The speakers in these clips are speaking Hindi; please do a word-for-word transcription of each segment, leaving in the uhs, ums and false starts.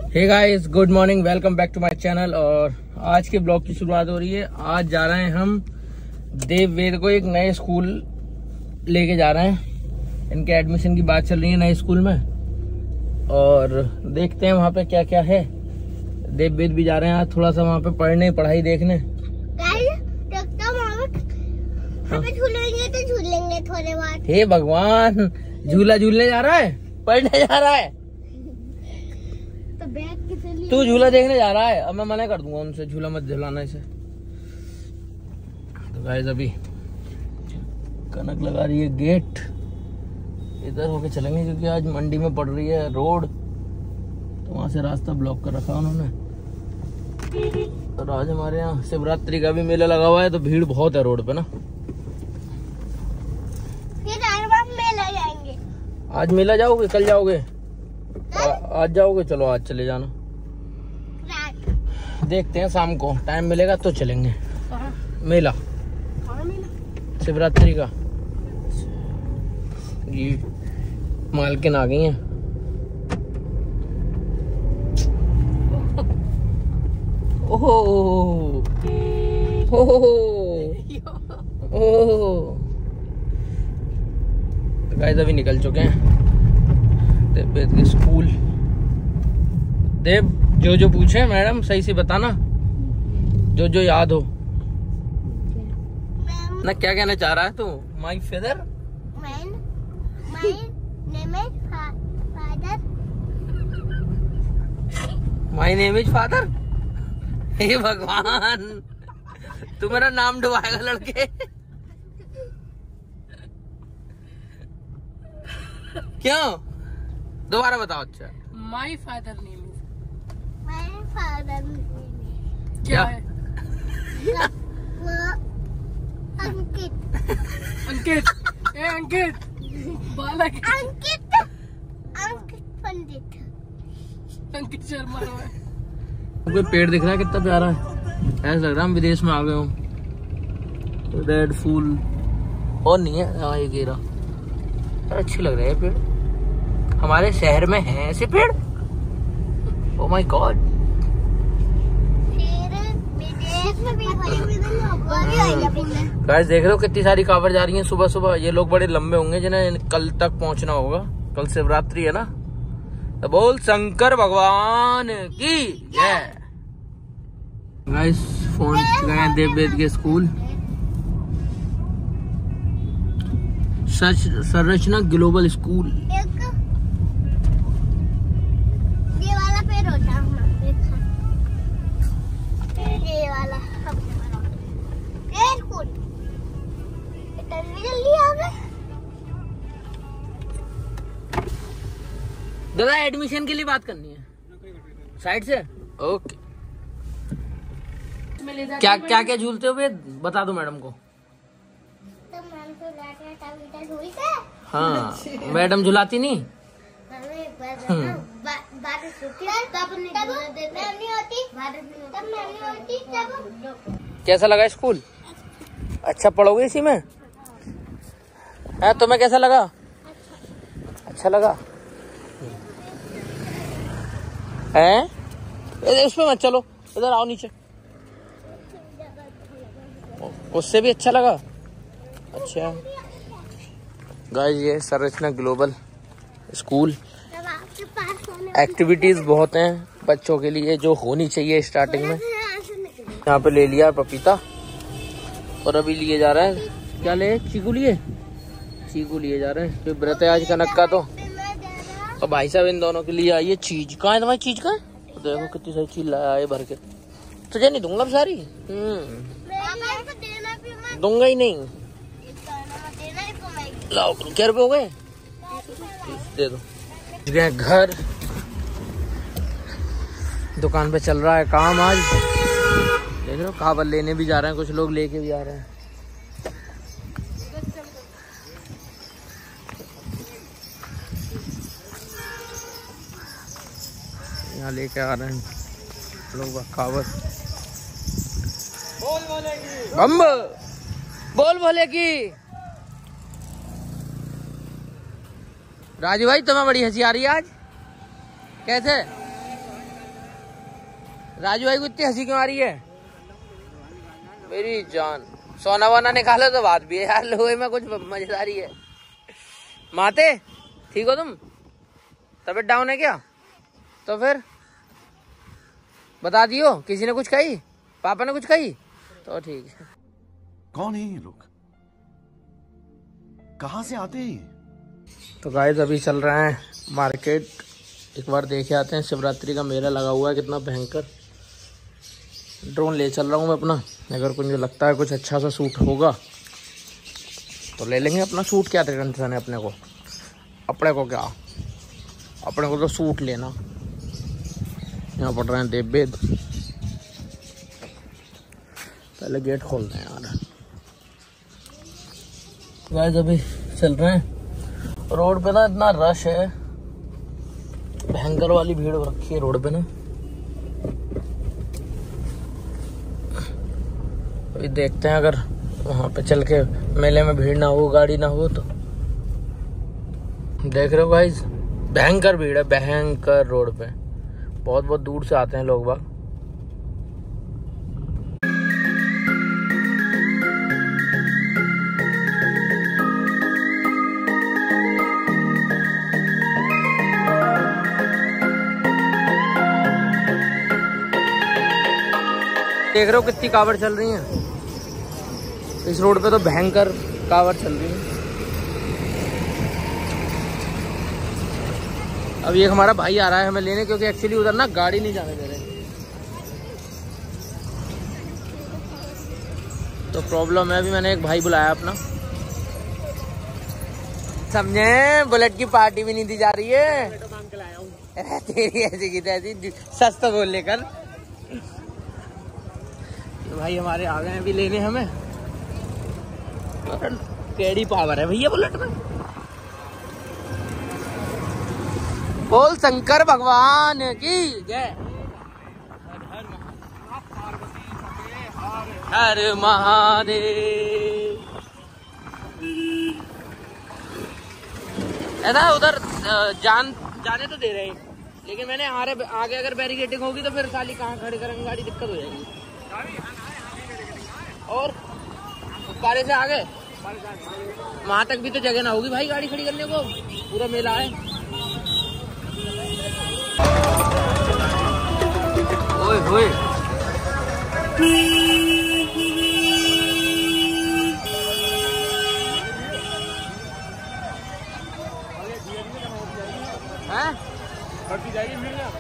Hey guys, good morning, welcome back to my channel. और आज के ब्लॉग की शुरुआत हो रही है। आज जा रहे हैं हम देव वेद को एक नए स्कूल लेके जा रहे हैं। इनके एडमिशन की बात चल रही है नए स्कूल में, और देखते हैं वहाँ पे क्या क्या है। देव वेद भी जा रहे हैं आज थोड़ा सा वहाँ पे पढ़ने, पढ़ाई देखने। झूलेंगे तो झूलेंगे थोड़े बाद। हे भगवान, झूला झूलने जा रहा है, पढ़ने जा रहा है। तो बैग किसे लिए? तू झूला देखने जा रहा है। अब मैं मना कर दूंगा उनसे, झूला मत झुलाना इसे। तो गाइस अभी कनक लगा रही है गेट, इधर होके चलेंगे क्योंकि आज मंडी में पड़ रही है रोड, तो वहां से रास्ता ब्लॉक कर रखा उन्होंने। और आज हमारे यहाँ शिवरात्रि का भी मेला लगा हुआ है, तो भीड़ बहुत है रोड पे ना। मेला जाएंगे। आज मेला जाओगे? कल जाओगे? आ, आज जाओगे? चलो आज चले जाना। देखते हैं शाम को टाइम मिलेगा तो चलेंगे। मेला शिवरात्रि का। ये मालकिन आ गई हैं। ओहो ओहो ओहो। गाइस अभी निकल चुके हैं देव वेद के स्कूल। देव, जो जो पूछे मैडम सही से बताना, जो जो याद हो ना। क्या कहना चाह रहा है तू? My father, my name is father. हे भगवान, तू मेरा नाम डुबाएगा लड़के। क्यों? दोबारा बताओ। अच्छा, my father name is, my father क्या है? वो अंकित। अंकित। ए अंकित, बालक अंकित अंकित पंडित। अंकित शर्मा है। कोई पेड़ दिख रहा है कितना प्यारा है, ऐसा लग रहा है हम विदेश में आ गए हूँ। रेड फूल और नहीं है यहाँ, ये गिरा। अच्छे लग रहे हैं पेड़, हमारे शहर में हैं ऐसे पेड़। Oh my God. गाइस देख रहे हो कितनी सारी कांवर जा रही हैं सुबह सुबह। ये लोग बड़े लंबे होंगे जिन्हें कल तक पहुंचना होगा। कल शिवरात्रि है ना, तो बोल शंकर भगवान की जय। गाइस फोन गए देव वेद के स्कूल। संरचना ग्लोबल स्कूल। ये वाला पेड़ होता है, ये वाला स्कूल। जल्दी आ गए दादा, एडमिशन के लिए बात करनी है साइड से। ओके। क्या क्या क्या झूलते हो वे बता दो मैडम को। हाँ, मैडम झुलाती नहीं। कैसा लगा स्कूल? अच्छा पढ़ोगे इसी में? है तुम्हें कैसा लगा? अच्छा लगा है? उसमें मत चलो, इधर आओ नीचे। उससे भी अच्छा लगा। अच्छा गाइस, ये संरचना ग्लोबल स्कूल। एक्टिविटीज बहुत हैं बच्चों के लिए जो होनी चाहिए स्टार्टिंग में। यहाँ पे ले लिया पपीता, और अभी लिए जा रहे हैं क्या ले? चीकू लिए, चीकू लिए जा रहे हैं क्योंकि व्रत है आज कनक का। तो और भाई साहब इन दोनों के लिए आई है चीज। कहाँ है तुम्हारी चीज? कहाँ है? तो देखो कितनी सारी चीज लाया है भर के। तुझे नहीं दूंगा सारी। हम्म दूंगा ही नहीं। लाओ, क्या रुपए हो गए? दे दो। गए घर, दुकान पे चल रहा है काम आज। देख रहे हो, कावल लेने भी जा रहे हैं कुछ लोग, लेके भी आ रहे हैं। यहाँ लेके आ रहे हैं लोग कावल। बोल बोले की, बम बोल बोले की। राजू भाई तुम्हें बड़ी हंसी आ रही है आज, कैसे? राजू भाई को इतनी हंसी क्यों आ रही है? मेरी जान, सोना वोना निकालो तो बात भी है यार, लोहे में कुछ मजेदारी है। माते ठीक हो तुम? तबीयत डाउन है क्या? तो फिर बता दियो, किसी ने कुछ कही? पापा ने कुछ कही? तो ठीक है। कौन है ये लोग, कहाँ से आते हैं? तो गाइस अभी चल रहे हैं मार्केट, एक बार देखे आते हैं। शिवरात्रि का मेला लगा हुआ है कितना भयंकर। ड्रोन ले चल रहा हूँ मैं अपना, अगर कुछ लगता है कुछ अच्छा सा सूट होगा तो ले लेंगे अपना सूट। क्या टेंशन है अपने को, अपने को क्या, अपने को तो सूट लेना। यहाँ पड़ रहे हैं देववेद, पहले गेट खोलते हैं यार। गाइस अभी चल रहे हैं रोड पे ना, इतना रश है, भयंकर वाली भीड़ हो रखी है रोड पे ना। अभी देखते हैं अगर वहां पे चल के मेले में भीड़ ना हो, गाड़ी ना हो तो। देख रहे हो गाइस, भयंकर भीड़ है, भयंकर रोड पे। बहुत बहुत दूर से आते हैं लोग बाग। देख रहे हो कितनी कावड़ चल रही है इस रोड पे, तो भयंकर कावड़ चल रही है। अब ये हमारा भाई आ रहा है हमें लेने, क्योंकि एक्चुअली उधर ना गाड़ी नहीं जाने दे रहे, तो प्रॉब्लम है। अभी मैंने एक भाई बुलाया अपना, समझे, बुलेट की पार्टी भी नहीं दी जा रही है। तेरी ऐसी की तैसी सस्ता बोल लेकर। भाई हमारे आ गए हैं अभी लेने हमें। केड़ी पावर है भैया बुलेट में। बोल शंकर भगवान की जय। हर महादेव। ऐसा उधर जान जाने तो दे रहे हैं, लेकिन मैंने आगे आगे अगर बैरिकेडिंग होगी तो फिर साली कहाँ खड़ी करेंगे गाड़ी, दिक्कत हो जाएगी। और पारे से आगे वहां तक भी तो जगह ना होगी भाई गाड़ी खड़ी करने को, पूरा मेला है। ओए होए, हैं? बढ़ती जाएगी भीड़ ना।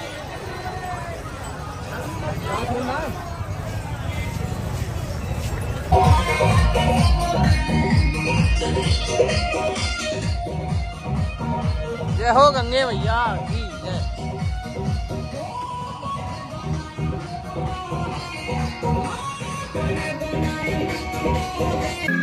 जय हो गंगे भैया की जय।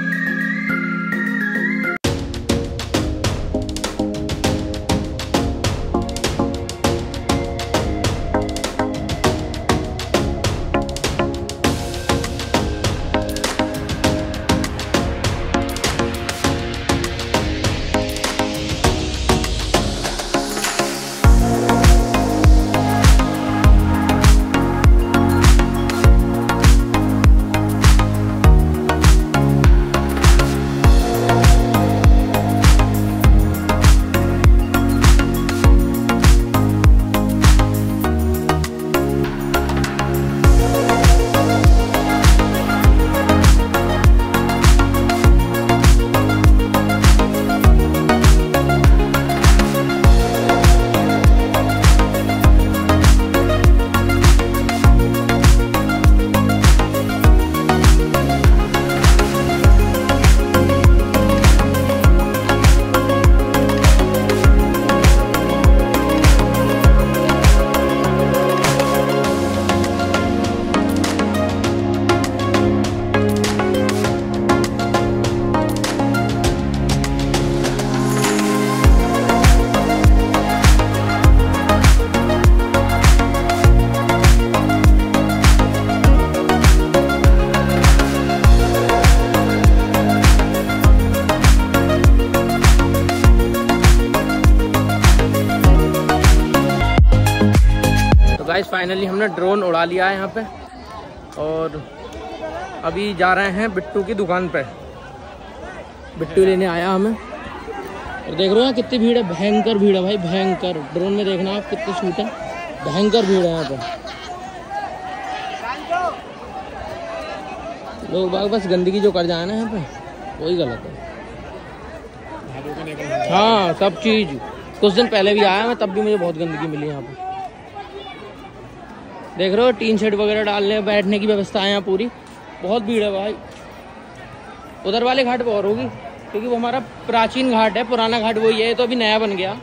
गाइस फाइनली हमने ड्रोन उड़ा लिया है यहाँ पे और अभी जा रहे हैं बिट्टू की दुकान पे। बिट्टू लेने आया हमें और देख रहे हो कितनी भीड़ है, भयंकर भीड़ है भाई, भयंकर। ड्रोन में देखना आप कितने शूट है, भयंकर भीड़ है यहाँ पे। लोग बाग बस गंदगी जो कर जाए ना यहाँ पे वही गलत है। हाँ सब चीज, कुछ दिन पहले भी आया मैं, तब भी मुझे बहुत गंदगी मिली यहाँ पे। देख रहे हो टीन शेड वगैरह डालने, बैठने की व्यवस्था है यहाँ पूरी। बहुत भीड़ है भाई। उधर वाले घाट पे और होगी क्योंकि वो हमारा प्राचीन घाट है, पुराना घाट वही है, तो अभी नया बन गया।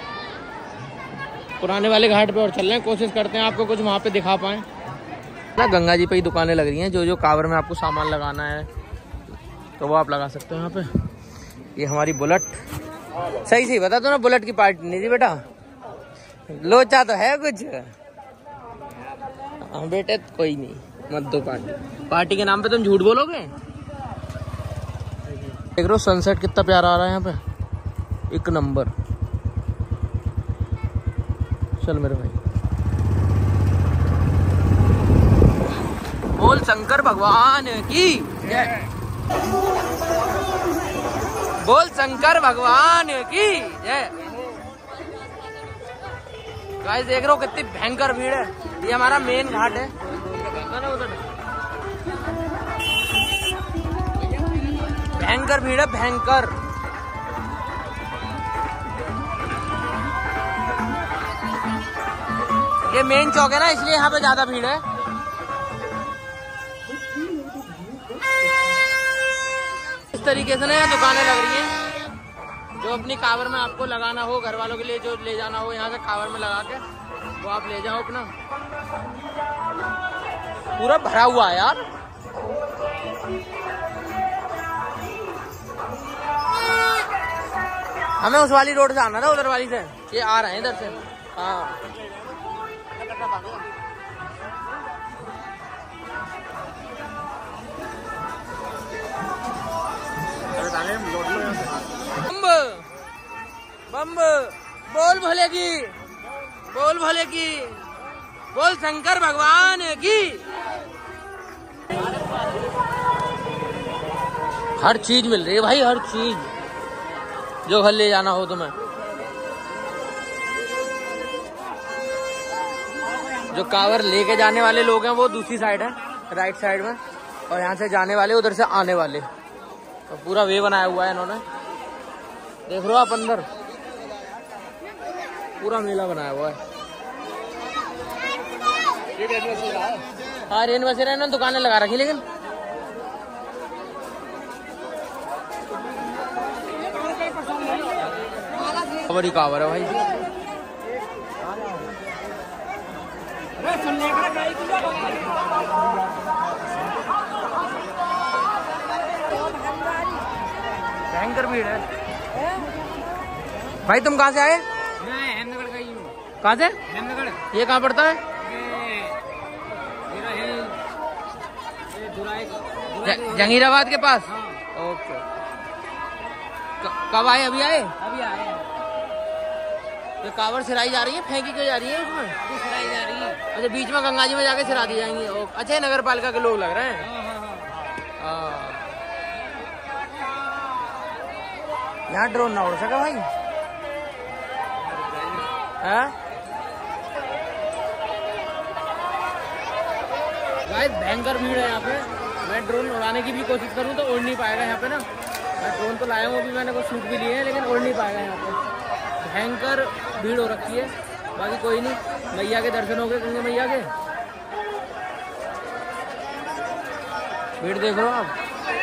पुराने वाले घाट पे और चल रहे हैं, कोशिश करते हैं आपको कुछ वहाँ पे दिखा पाए ना। गंगा जी पे ही दुकानें लग रही हैं, जो जो कांवर में आपको सामान लगाना है तो वो आप लगा सकते हो यहाँ पे। ये हमारी बुलेट, सही सही बता दो ना, बुलेट की पार्टी नहीं थी बेटा, लोचा तो है कुछ। हाँ बेटे कोई नहीं, मत दो पार्टी, पार्टी के नाम पे तुम झूठ बोलोगे। देख रहे हो सनसेट कितना प्यारा आ रहा है यहाँ पे, एक नंबर। चल मेरे भाई, बोल शंकर भगवान की जय, बोल शंकर भगवान की जय। गाइस देख रहे हो कितनी भयंकर भीड़ है। ये हमारा मेन घाट है, भयंकर भीड़ है, भयंकर। ये मेन चौक है ना, इसलिए यहाँ पे ज्यादा भीड़ है। इस तरीके से ना यहाँ दुकानें लग रही हैं, जो अपनी कांवर में आपको लगाना हो, घर वालों के लिए जो ले जाना हो यहाँ से कांवर में लगा के वो आप ले जाओ अपना। पूरा भरा हुआ है यार। हमें उस वाली रोड से आना था, उधर वाली से। ये आ रहे हैं इधर से। हाँ बम बोल भोले की, बोल भोले की, बोल शंकर भगवान की। हर चीज मिल रही है भाई, हर चीज जो घर ले जाना हो तुम्हें। जो कांवर लेके जाने वाले लोग हैं वो दूसरी साइड है, राइट साइड में, और यहाँ से जाने वाले उधर से आने वाले, तो पूरा वे बनाया हुआ है इन्होंने। देख रहे हो आप अंदर पूरा मेला बनाया हुआ है। हाँ रेन बसेरा इन्होंने दुकानें लगा रखी, लेकिन बड़ी कांवर है भाई। भयंकर भीड़ है भाई। तुम कहाँ से आए? मैं हेमनगर का ही हूँ। कहाँ से? हेमनगर। ये कहाँ पड़ता है? जंगीराबाद के पास। हाँ। ओके। कब आए? अभी आए? अभी आए। ये कांवर सिराई जा रही है, फेंकी क्यों जा रही है उसमें? अभी सिराई जा रही है। अच्छा बीच में गंगा जी में जाके सिरा दी जाएंगी। अच्छा नगर पालिका के लोग लग रहे हैं। हाँ। यहाँ ड्रोन ना उड़ सका भाई। हाँ? गाइस भयंकर भीड़ है यहाँ पे। मैं ड्रोन उड़ाने की भी कोशिश करूँ तो उड़ नहीं पाएगा यहाँ पे ना। मैं ड्रोन तो लाया हूँ, अभी मैंने कुछ शूट भी लिए हैं, लेकिन उड़ नहीं पाएगा यहाँ पे। भयंकर भीड़ हो रखी है। बाकी कोई नहीं, मैया के दर्शन हो गए गंगा मैया के। भीड़ देख रहे हो आप।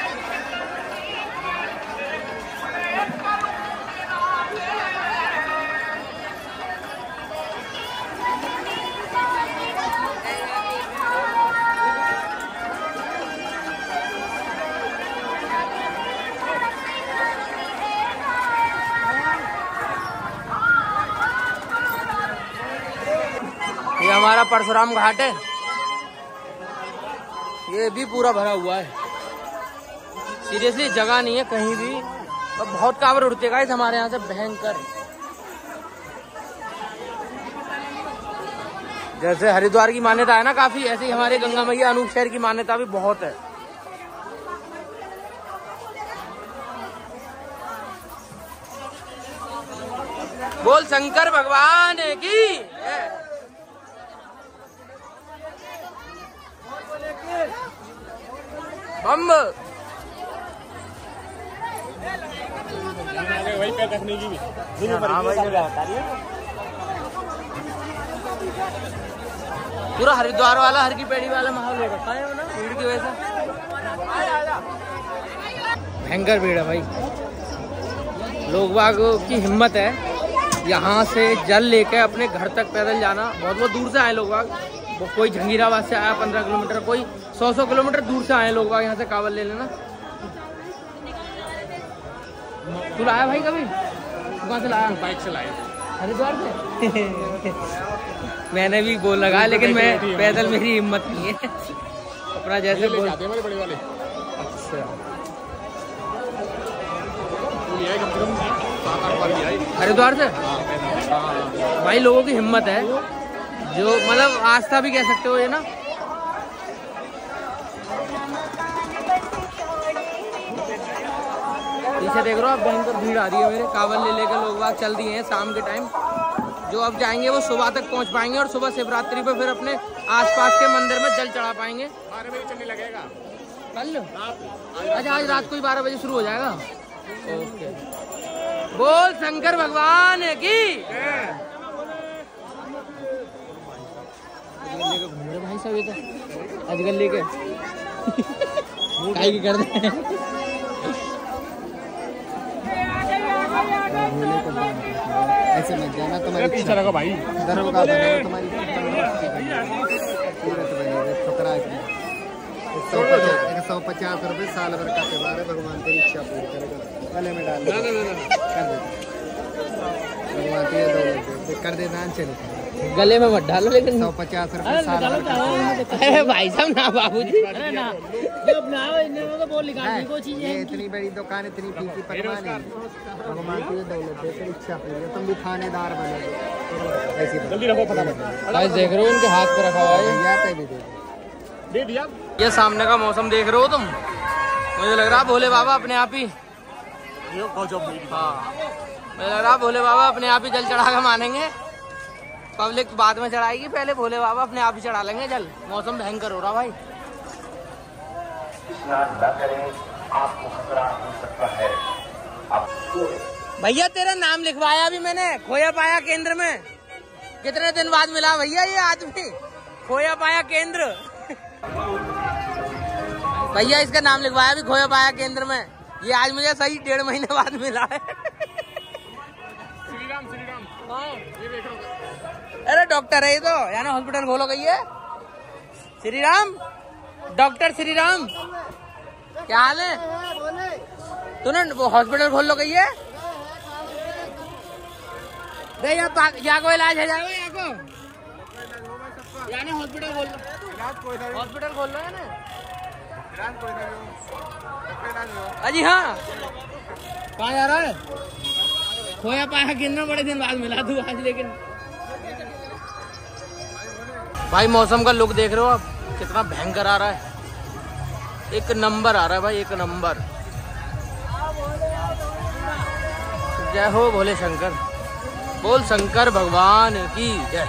ये हमारा परशुराम घाट है, ये भी पूरा भरा हुआ है। सीरियसली जगह नहीं है कहीं भी, और बहुत कांवर उड़ते हैं गाइस हमारे यहाँ से, भयंकर। जैसे हरिद्वार की मान्यता है ना काफी, ऐसे ही हमारे गंगा मैया अनूप शहर की मान्यता भी बहुत है। बोल शंकर भगवान की। बम वही पे रखने की भी पूरा हरिद्वार वाला हर की पेड़ी वाला माहौल हो रखा है ना भीड़ की वजह से। भयंकर भीड़ है भाई। लोग बाग की हिम्मत है यहाँ से जल लेकर अपने घर तक पैदल जाना। बहुत बहुत दूर से आए लोग बाग, वो कोई जंगीराबाद से आया पंद्रह किलोमीटर, कोई सौ सौ किलोमीटर दूर से आए लोग बाग यहाँ से कावल ले लेना। तू लाया भाई कभी? कहाँ से लाया? बाइक से लाया हरिद्वार से। मैंने भी गोल लगाया लेकिन मैं पैदल मेरी हिम्मत नहीं है अपना जैसे बोल जाते हैं बड़े वाले। अच्छा हरिद्वार से भाई लोगों की हिम्मत है, जो मतलब आस्था भी कह सकते हो ये ना। पीछे देख रहे हो आप, भयंकर भीड़ आ रही है मेरे। कावल ले लेकर लोग बाग चल दिए हैं शाम के टाइम। जो अब जाएंगे वो सुबह तक पहुंच पाएंगे और सुबह शिवरात्रि पे फिर अपने आसपास के मंदिर में जल चढ़ा पाएंगे। बारह बजे चलने लगेगा कल। अच्छा आज रात को ही बारह बजे शुरू हो जाएगा। ओके। बोल शंकर भगवान की। घूम रहे भाई सब ये तो आजकल लेके काहे की कर दे। ऐसे मत जाना, तुम्हारी पीछे लगा भाई। दरगाह बनेगा तुम्हारी ठुकरा एक सौ पचास रुपए साल भर का त्योहार है। भगवान तेरी इच्छा पूरी करेगा। गले में डाल कर दे भगवान तेरे दो कर दे दान चले। गले में मत डालो लेकिन सौ पचास रुपए साल भर का। अरे भाई साहब ना बाबूजी। ये इतनी बड़ी दुकान इतनी फीकी पकवान है। भगवान तुझे दौलत दे, तेरी इच्छा पूरी। तुम भी थानेदार बनोगे। ऐसी जल्दी रखो फटाफट। भाई देख रहे हो उनके हाथ पे रखा हुआ है। भी दे दे दिया। ये सामने का मौसम देख रहे हो तुम? मुझे लग रहा भोले बाबा अपने आप ही हाँ मुझे लग रहा भोले बाबा अपने आप ही जल चढ़ा कर मानेंगे। पब्लिक बाद में चढ़ाएगी, पहले भोले बाबा अपने आप ही चढ़ा लेंगे जल। मौसम भयंकर हो रहा भाई। भैया तेरा नाम लिखवाया अभी मैंने खोया पाया केंद्र में। कितने दिन बाद मिला भैया ये आदमी? खोया पाया केंद्र। भैया इसका नाम लिखवाया अभी खोया पाया केंद्र में। ये आज मुझे सही डेढ़ महीने बाद मिला है। श्रीराम श्रीराम ये देख रहा हूँ। अरे डॉक्टर है ये तो, यानी हॉस्पिटल खोलो गई है। श्री राम, डॉक्टर श्री राम, क्या हाल है? तूने वो हॉस्पिटल खोल लो गई है। यहाँ को इलाज है जाओ यहाँ को, यानी हॉस्पिटल खोल लो। हॉस्पिटल खोल लो है ना। अजी हाँ, कहाँ जा रहा है? खोया पाया केंद्र बड़े दिन बाद मिला तू आज। लेकिन भाई मौसम का लुक देख रहे हो आप, कितना भयंकर आ रहा है। एक नंबर आ रहा है भाई, एक नंबर। जय हो भोले शंकर। बोल शंकर भगवान की जय।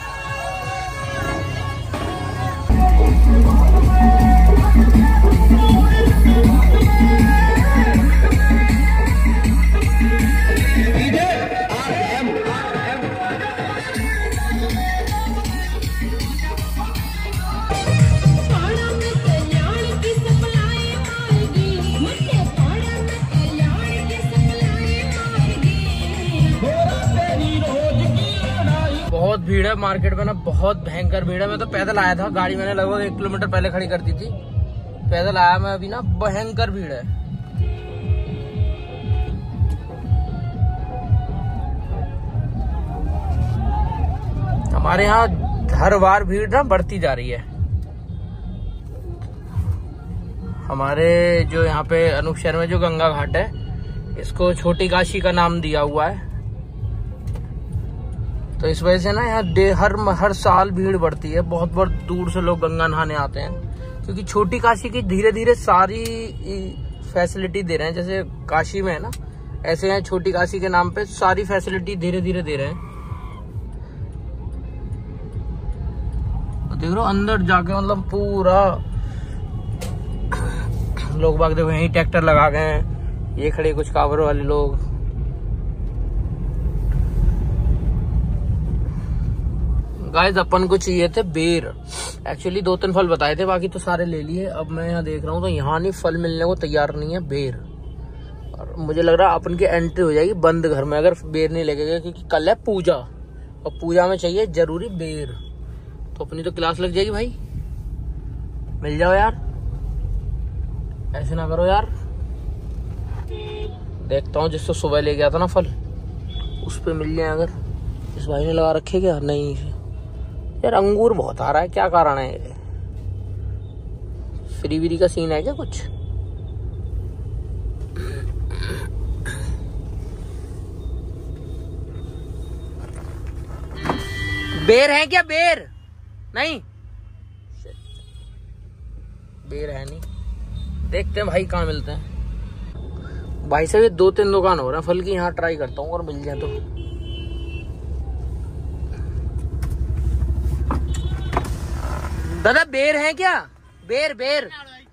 बहुत भीड़ है मार्केट में ना, बहुत भयंकर भीड़ है। मैं तो पैदल आया था, गाड़ी मैंने लगभग एक किलोमीटर पहले खड़ी कर दी थी। पैदल आया मैं अभी ना, भयंकर भीड़ है। हमारे यहाँ हर बार भीड़ ना बढ़ती जा रही है। हमारे जो यहाँ पे अनूप शहर में जो गंगा घाट है, इसको छोटी काशी का नाम दिया हुआ है। तो इस वजह से ना यहाँ डे हर हर साल भीड़ बढ़ती है, बहुत बहुत दूर से लोग गंगा नहाने आते हैं, क्योंकि छोटी काशी की धीरे धीरे सारी फैसिलिटी दे रहे हैं। जैसे काशी में है ना, ऐसे यहाँ छोटी काशी के नाम पे सारी फैसिलिटी धीरे धीरे दे रहे हैं। तो देख लो अंदर जाके मतलब पूरा लोग बाग देखो, यहीं ट्रैक्टर लगा गए हैं, ये खड़े कुछ कावर वाले लोग। गाइस अपन को चाहिए थे बेर, एक्चुअली दो तीन फल बताए थे, बाकी तो सारे ले लिए। अब मैं यहाँ देख रहा हूँ तो यहाँ नहीं फल मिलने को तैयार नहीं है बेर, और मुझे लग रहा है अपन की एंट्री हो जाएगी बंद घर में अगर बेर नहीं लेके गए, क्योंकि कल है पूजा और पूजा में चाहिए जरूरी बेर। तो अपनी तो क्लास लग जाएगी भाई, मिल जाओ यार, ऐसे ना करो यार। देखता हूँ जिससे सुबह ले गया था ना फल, उस पे मिल जाए अगर। इस भाई ने लगा रखे क्या? नहीं यार, अंगूर बहुत आ रहा है, क्या कारण है ये? फ्री विरी का सीन है क्या कुछ? बेर है क्या? बेर नहीं, बेर है नहीं। देखते हैं भाई कहाँ मिलते हैं। भाई से भी दो तीन दुकान हो रहा है फल की, यहाँ ट्राई करता हूँ और मिल जाए तो। दादा बेर है क्या? बेर बेर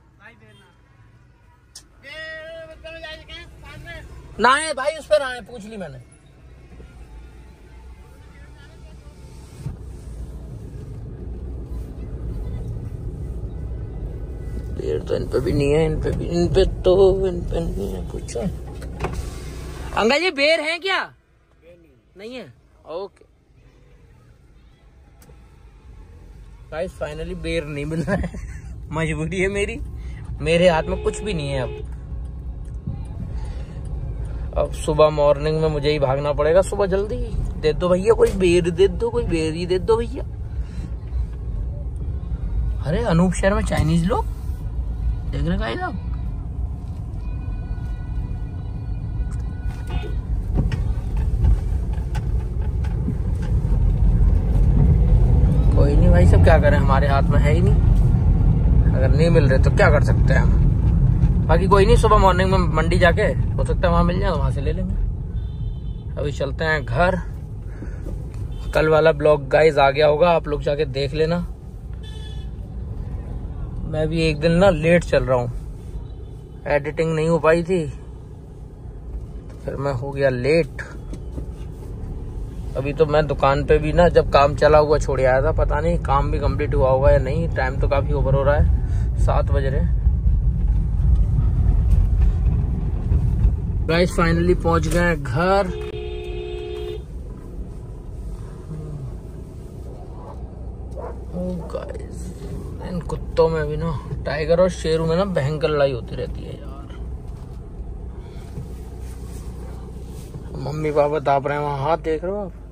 ना है भाई, उस पर आए पूछ ली मैंने। बेर तो इन पे भी नहीं है, इन पे भी, इन पे तो इन पे नहीं है। पूछो अंकल जी बेर है क्या? नहीं है, ओके। गाइस फाइनली बेर नहीं मिल रहा है, मजबूरी है मेरी, मेरे हाथ में कुछ भी नहीं है। अब अब सुबह मॉर्निंग में मुझे ही भागना पड़ेगा, सुबह जल्दी दे दो भैया, कोई बेर दे दो, कोई बेर ही दे दो भैया। अरे अनूप शहर में चाइनीज लोग देख रहे गाइस आप, कोई नहीं भाई, सब क्या करें, हमारे हाथ में है ही नहीं। अगर नहीं मिल रहे तो क्या कर सकते हैं हम। बाकी कोई नहीं, सुबह मॉर्निंग में मंडी जाके हो सकता है वहां मिल जाए, तो वहां से ले लेंगे। अभी चलते हैं घर। कल वाला ब्लॉग गाइस आ गया होगा, आप लोग जाके देख लेना। मैं भी एक दिन ना लेट चल रहा हूँ, एडिटिंग नहीं हो पाई थी, तो फिर मैं हो गया लेट। अभी तो मैं दुकान पे भी ना जब काम चला हुआ छोड़ आया था, पता नहीं काम भी कंप्लीट हुआ होगा या नहीं। टाइम तो काफी ओवर हो रहा है, सात बज रहे। गाइस फाइनली पहुंच गए घर। गाइस इन कुत्तों में भी ना, टाइगर और शेरू में ना भयंकर लड़ाई होती रहती है यार। मम्मी पापा ताप रहे हैं वहां, हाथ देख रहे हो आप?